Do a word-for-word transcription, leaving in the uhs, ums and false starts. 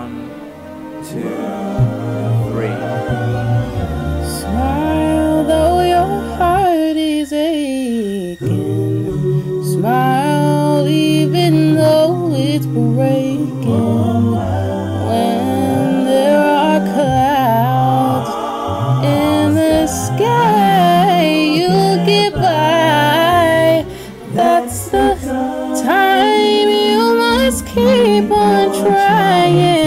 One, two, three. Smile though your heart is aching. Smile even though it's breaking. When there are clouds in the sky, you'll get by. That's the time you must keep on trying.